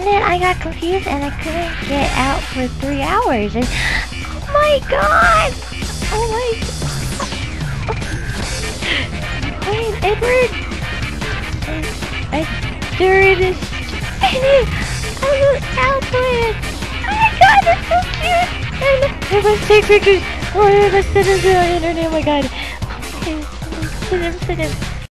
then I got confused and I couldn't get out for 3 hours. And oh my god! Oh my god! Wait, Edward! During this spinning on the outlet! Oh my god, that's so cute! And I must take pictures! Oh, I must send them to the internet, oh my god! Okay, send them.